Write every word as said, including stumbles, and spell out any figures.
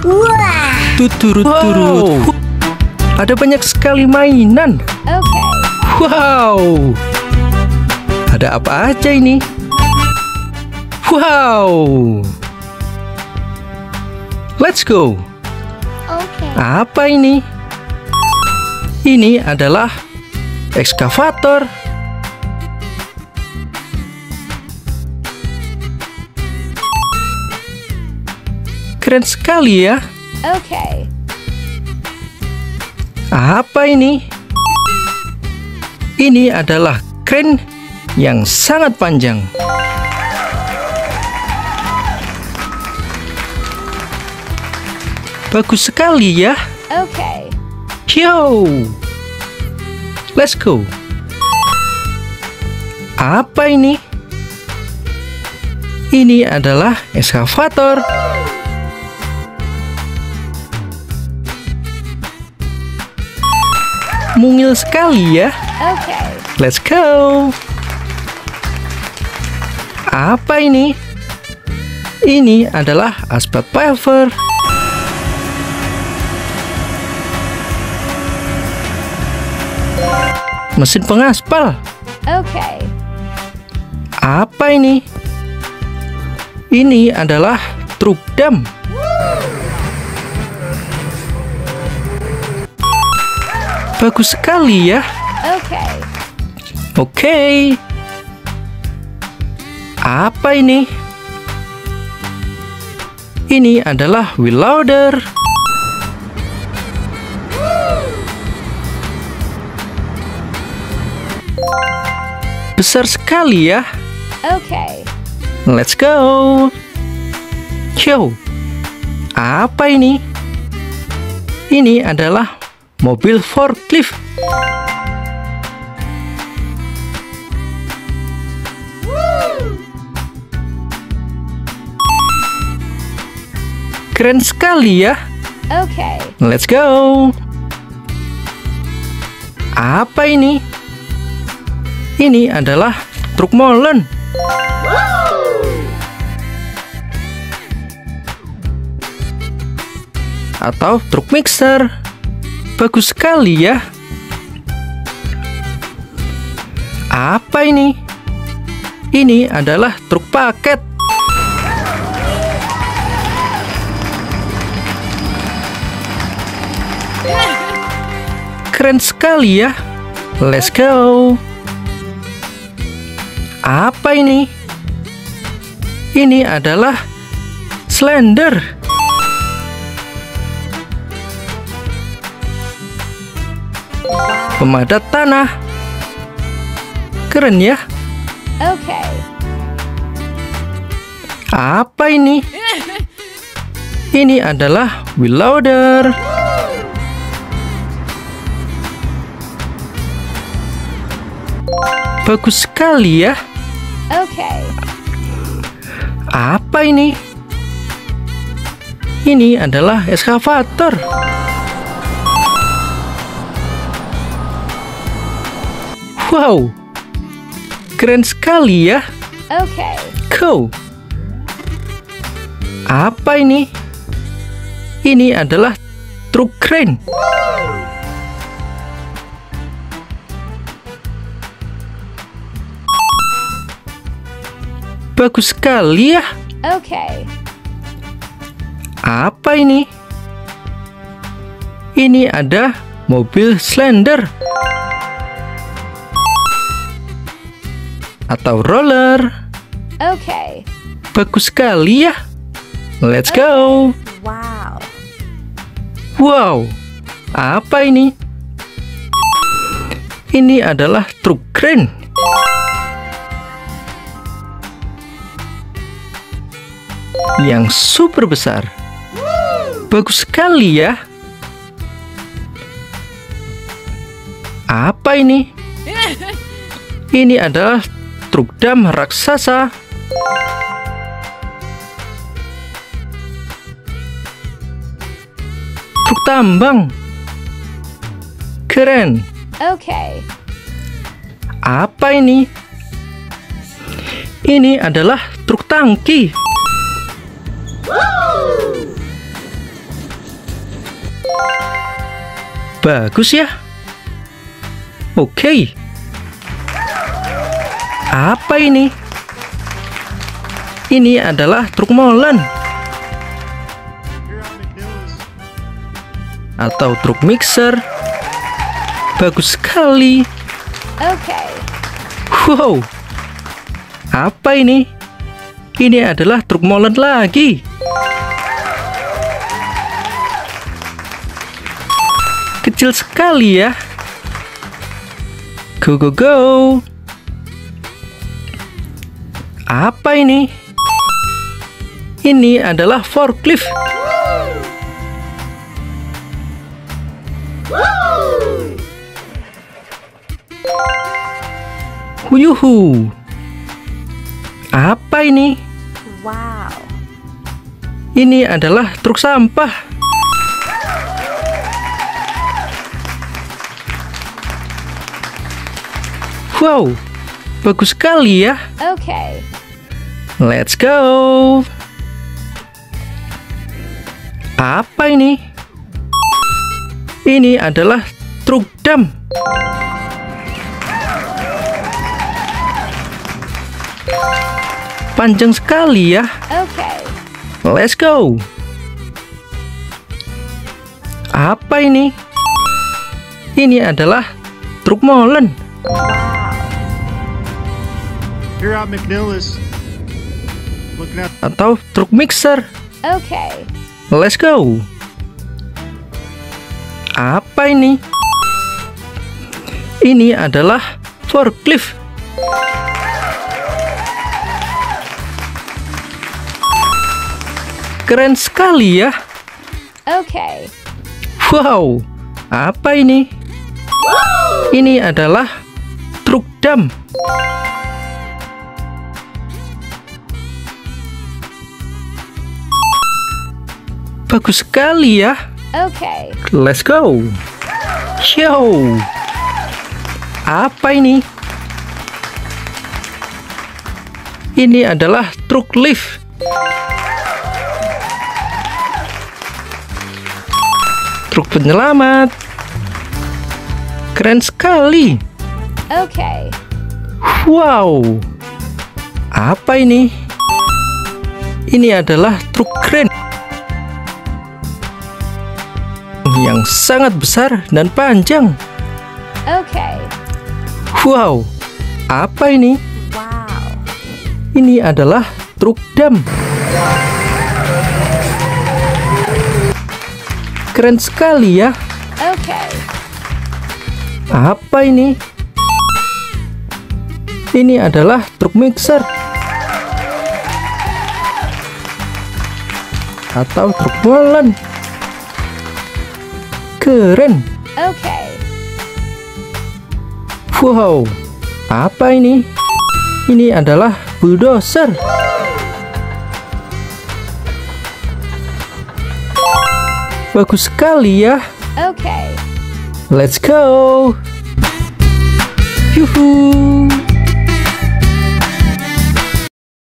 Wah. Tuturut-turut. Wow. Ada banyak sekali mainan. Okay. Wow. Ada apa aja ini? Wow. Let's go. Okay. Apa ini? Ini adalah ekskavator. Keren sekali ya. Okay. Apa ini? Ini adalah kren yang sangat panjang. Bagus sekali ya. Okay. Yo. Let's go. Apa ini? Ini adalah ekskavator. Mungil sekali ya. Okay. Let's go. Apa ini? Ini adalah aspal paver. Mesin pengaspal. Okay. Apa ini? Ini adalah truk dam. Bagus sekali ya. Okay. Oke. Apa ini? Ini adalah wheel loader. Besar sekali ya. Okay. Let's go. Yo. Apa ini? Ini adalah mobil forklift. Keren sekali ya. Okay. Let's go. Apa ini? Ini adalah truk molen. Atau truk mixer. Bagus sekali ya. Apa ini? Ini adalah truk paket. Keren sekali ya. Let's go. Apa ini? Ini adalah slender. Pemadat tanah. Keren ya. Okay. Apa ini? Ini adalah wheel loader. Bagus sekali ya. Okay. Apa ini? Ini adalah ekskavator. Wow. Keren sekali ya. Okay. Cool. Apa ini? Ini adalah truk kren. Bagus sekali ya. Okay. Apa ini? Ini ada mobil slender. Atau roller. Okay. Bagus sekali ya. Let's go. Wow. Wow. Apa ini? Ini adalah truk kren. Yang super besar. Bagus sekali ya. Apa ini? Ini adalah truk dam raksasa. Truk tambang. Keren. Okay. Apa ini? Ini adalah truk tangki. Bagus ya. Oke. Apa ini? Ini adalah truk molen atau truk mixer. Bagus sekali. Oke. Wow. Apa ini? Ini adalah truk molen lagi. Kecil sekali ya. Go go go. Apa ini? Ini adalah forklift. Yuhu. Apa ini? Wow. Ini adalah truk sampah. Wow, bagus sekali ya. Oke. Let's go. Apa ini? Ini adalah truk dam. Panjang sekali ya. Oke. Let's go. Apa ini? Ini adalah truk molen. Here out McNillis. Looking at Atau truk mixer. Oke. Let's go. Apa ini? Ini adalah forklift. Keren sekali ya. Oke. Wow, apa ini? Ini adalah truk dam. Bagus sekali ya. Oke. Let's go. Show. Apa ini? Ini adalah truk lift. Truk penyelamat. Keren sekali. Oke. Wow. Apa ini? Ini adalah truk kren yang sangat besar dan panjang. Oke. Wow. Apa ini? Wow. Ini adalah truk dam. Keren sekali ya. Oke. Apa ini? Ini adalah truk mixer atau truk molen. Keren. Oke. Wow. Apa ini? Ini adalah bulldozer. Bagus sekali ya. Oke. Let's go. Yuhu.